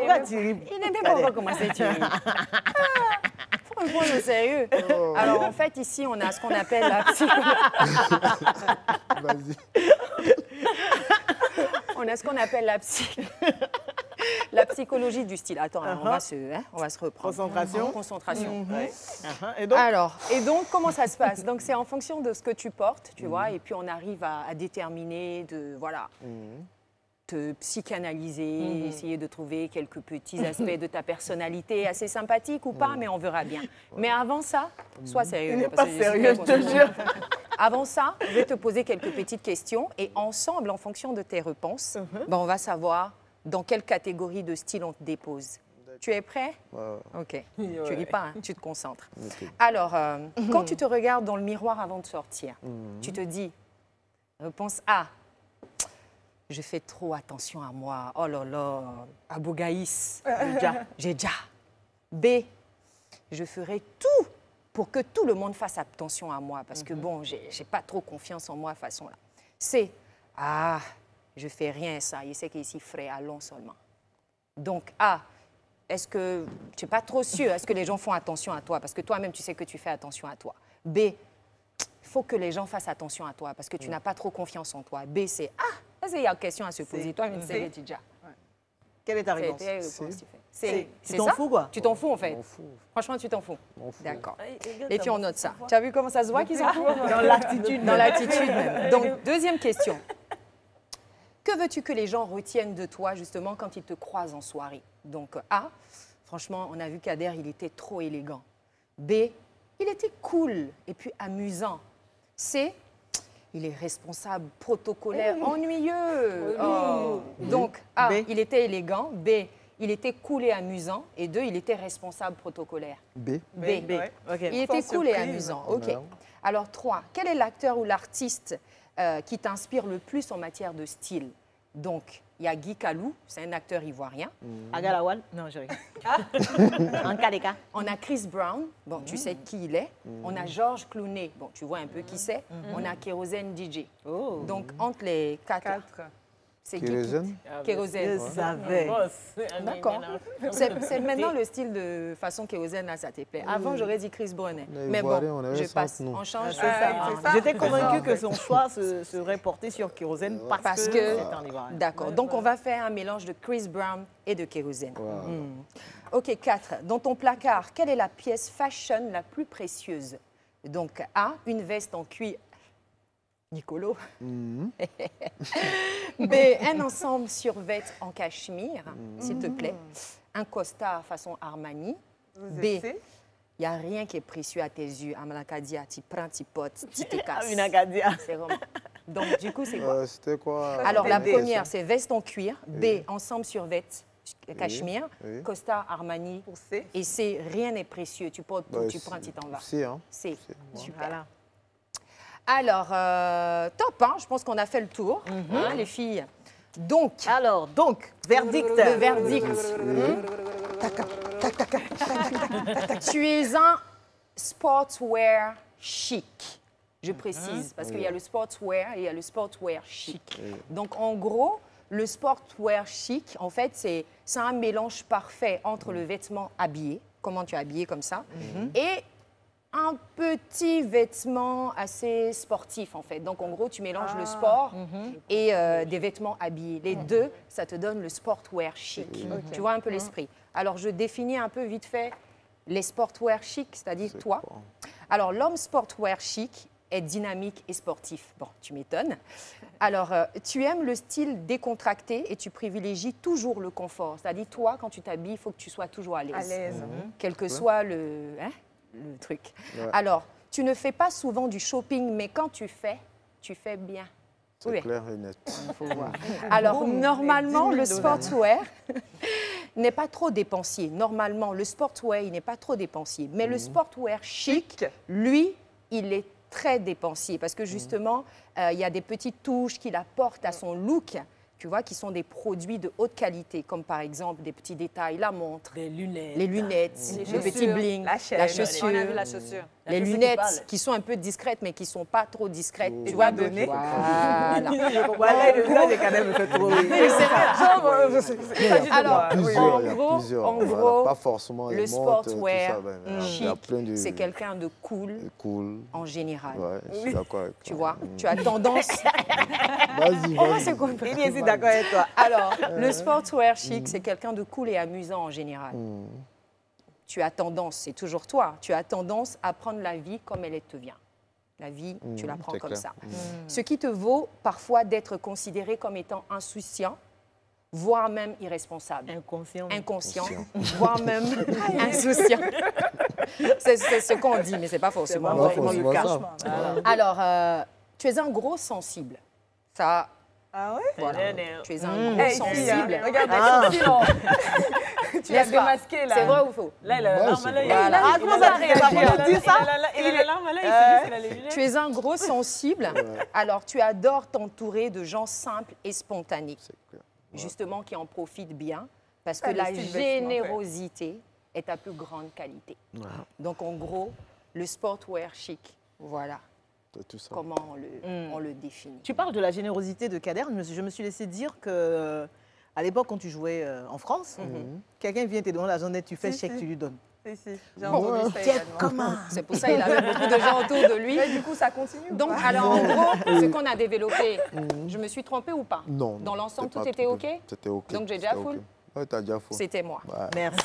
Pourquoi tu ris? Il n'aimait pas recommencer, tu ris. Faut me prendre au sérieux. Alors, en fait, ici, on a ce qu'on appelle la Vas-y. On a ce qu'on appelle la psychologie du style. Attends, on va se reprendre. Concentration. Concentration. Ouais. Et donc, Comment ça se passe? Donc, c'est en fonction de ce que tu portes, tu vois, et puis on arrive à déterminer, te psychanalyser, essayer de trouver quelques petits aspects de ta personnalité assez sympathiques ou pas, mais on verra bien. Mais avant ça, sois sérieux. il n'est parce pas que sérieux, je te jure. Avant ça, je vais te poser quelques petites questions et ensemble, en fonction de tes réponses, on va savoir dans quelle catégorie de style on te dépose. Tu es prêt? OK. Tu ris pas, hein? Tu te concentres. Ok. Alors, quand tu te regardes dans le miroir avant de sortir, tu te dis, réponse A, je fais trop attention à moi. Oh là là, Abou Gaïs, j'ai déjà. B, je ferai tout pour que tout le monde fasse attention à moi parce que bon, j'ai pas trop confiance en moi façon là. C, je fais rien ça, il sait qu'ici frais, allons seulement. Donc A, est-ce que tu n'es pas trop sûr, est-ce que les gens font attention à toi parce que toi-même tu sais que tu fais attention à toi. B, il faut que les gens fassent attention à toi parce que tu n'as pas trop confiance en toi. B, c'est est-ce qu'il y a une question à se poser? Toi-même tu sais déjà. quelle est ta réponse? C'est Tu t'en ça? fous, quoi? Tu t'en fous, en fait? Je m'en fous. Franchement, tu t'en fous? Je m'en fous. D'accord. Et puis, on note ça. Tu as vu comment ça se voit qu'ils s'en foutent? Dans l'attitude. Dans l'attitude même. Donc, deuxième question. Que veux-tu que les gens retiennent de toi, justement, quand ils te croisent en soirée? Donc, A, franchement, on a vu qu'Ader, il était trop élégant. B, il était cool et puis amusant. C, il est responsable, protocolaire, ennuyeux. Oh. Donc, A, B. il était élégant. B, il était cool et amusant. Et 2, il était responsable, protocolaire. B. B. Ouais. Ok. Il était Sans cool et surprise. amusant. OK. Ouais. Alors, 3, quel est l'acteur ou l'artiste qui t'inspire le plus en matière de style? Donc, il y a Guy Calou, c'est un acteur ivoirien. Agalawal? Non, je rigole. En cas des cas. On a Chris Brown, bon, tu sais qui il est. On a Georges Clooney, bon, tu vois un peu qui c'est. On a Kérosène DJ. Oh. Donc, entre les quatre, c'est qui? Kérosène? Kérosène. Je savais. D'accord. C'est maintenant le style de façon kérosène, là, ça te plaît. Avant, j'aurais dit Chris Brown. Mais bon, Ivoirien, on avait je ça passe. entre nous. On change. c'est ça. J'étais convaincue que son choix serait porté sur Kérosène parce que c'est un Ivoirien. D'accord. Donc, on va faire un mélange de Chris Brown et de kérosène. OK, 4. Dans ton placard, quelle est la pièce fashion la plus précieuse? Donc, A, une veste en cuir. Nicolo. B, un ensemble survêt en cachemire, s'il te plaît. Un costard façon Armani. B, il n'y a rien qui est précieux à tes yeux. Amalakadia, tu prends, tu potes, tu te casses. Une Agadia. C'est vraiment... Donc, du coup, c'est quoi? C'était quoi? Alors, la B, première, c'est veste en cuir. B, ensemble survêt, cachemire. Oui. Costard Armani. Pour C. Et C, rien n'est précieux. Tu portes tout, Bah, tu prends, tu t'en vas. C, hein. C. C'est- Super. Voilà. Alors, top, hein, je pense qu'on a fait le tour, hein, les filles. Donc, Alors, verdict. le verdict. Tu es un sportswear chic. Je précise, parce qu'il y a le sportswear et il y a le sportswear chic. Donc, en gros, le sportswear chic, en fait, c'est un mélange parfait entre le vêtement habillé, comment tu es habillé comme ça, et un petit vêtement assez sportif, en fait. Donc, en gros, tu mélanges le sport et des vêtements habillés. Les deux, ça te donne le sportwear chic. Tu vois un peu l'esprit. Alors, je définis un peu vite fait les sportwear chic, c'est-à-dire toi. quoi? Alors, l'homme sportwear chic est dynamique et sportif. Bon, tu m'étonnes. Alors, tu aimes le style décontracté et tu privilégies toujours le confort. C'est-à-dire, toi, quand tu t'habilles, il faut que tu sois toujours à l'aise. À l'aise. Quel que soit le truc. Ouais. Alors, tu ne fais pas souvent du shopping, mais quand tu fais bien. C'est Oui. clair et net. Il faut voir. Alors, normalement, le sportswear n'est pas trop dépensier. Normalement, le sportswear, il n'est pas trop dépensier. Mais le sportswear chic, lui, il est très dépensier parce que justement, il y a des petites touches qu'il apporte à son look, tu vois, qui sont des produits de haute qualité, comme par exemple des petits détails, la montre, Les lunettes. les lunettes, Les le petit chaussures, bling, la chaîne, la chaussure. On a vu la chaussure. Les lunettes qui sont un peu discrètes, mais qui ne sont pas trop discrètes. Tu vois, donner. Voilà. Voilà, le cas me fait trop rire. Alors, en gros, pas forcément le sportswear chic, de... c'est quelqu'un de cool en général. Ouais, je suis d'accord avec toi. Tu vois, tu as tendance... Vas-y. Il est d'accord avec toi. Alors, le sportswear chic, c'est quelqu'un de cool et amusant en général. Tu as tendance, c'est toujours toi, tu as tendance à prendre la vie comme elle te vient. La vie, tu la prends comme ça. Ce qui te vaut parfois d'être considéré comme étant insouciant, voire même irresponsable. Inconscient. Voire même insouciant. C'est ce qu'on dit, mais ce n'est pas forcément le cas. Alors, tu es un gros sensible. Ça... Ah ouais? Voilà. Tu es un gros sensible. Regarde, tu l'as démasqué là. C'est vrai ou faux? Là, il a la larme à l'œil. Ah, comment ça réagit? Il a la larme à l'œil, il a les lunettes. Tu es un gros sensible, alors tu adores t'entourer de gens simples et spontanés, justement qui en profitent bien, parce que la générosité est ta plus grande qualité. Donc en gros, le sportswear chic, voilà. Tout ça. Comment on le définit. Tu parles de la générosité de Kader. Je me suis laissé dire que à l'époque, quand tu jouais en France, quelqu'un vient te donner la journée, tu fais chèque, tu lui donnes. J'ai entendu ça également. C'est pour ça qu'il avait beaucoup de gens autour de lui. Mais du coup, ça continue. Donc, alors en gros, ce qu'on a développé, je me suis trompée ou pas? Non. Dans l'ensemble, tout était OK? C'était OK. Donc, j'ai déjà full? Oui, tu as déjà full. C'était moi. Ouais. Merci,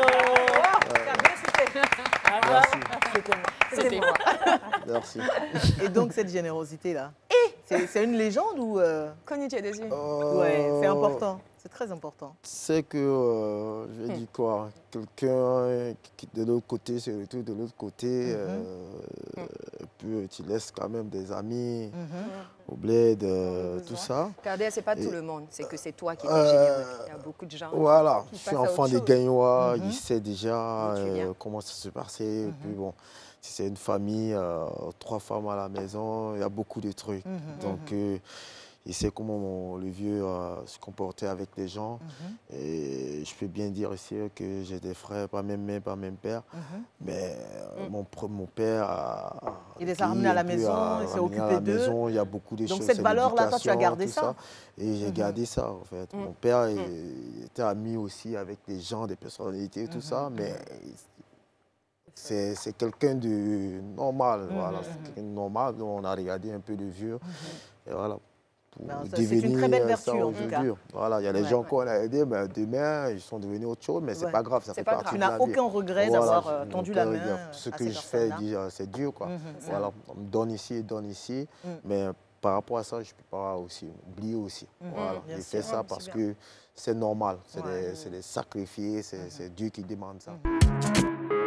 Dodo. C'était moi. Merci. Et donc, cette générosité-là, c'est une légende ou... Connu, tu es déçu? Ouais, c'est important. C'est très important. C'est que, je dis quoi, quelqu'un qui de l'autre côté se retrouve de l'autre côté, puis tu laisses quand même des amis au bled, tout ça. Regardez, ce n'est pas tout le monde, c'est que c'est toi qui es généreux. Il y a beaucoup de gens. Voilà, je suis enfant des Gagnois, il sait déjà comment ça se passait. Et puis bon, si c'est une famille, 3 femmes à la maison, il y a beaucoup de trucs. Donc, il sait comment le vieux se comportait avec les gens. Et je peux bien dire aussi que j'ai des frères, pas même mère, pas même père. Mais mon père il les a ramenés à la maison, il s'est occupé d'eux. Il y a beaucoup de choses. Donc cette valeur-là, toi, tu as gardé ça? Et j'ai gardé ça, en fait. Mon père était ami aussi avec des gens, des personnalités, tout ça. Mais c'est quelqu'un de normal. Voilà, c'est quelqu'un de normal. Donc on a regardé un peu de vieux. Et voilà. C'est une très belle vertu, en tout cas. Voilà, il y a des gens qu'on a aidés, mais demain, ils sont devenus autre chose, mais c'est pas grave, ça fait partie de la vie. Tu n'as aucun regret d'avoir tendu la main Ce que je fais, c'est dur, quoi. Voilà, on me donne ici, mais par rapport à ça, je ne peux pas aussi oublier aussi. Voilà, j'ai fait ça parce que c'est normal, c'est des sacrifiés, c'est Dieu qui demande ça.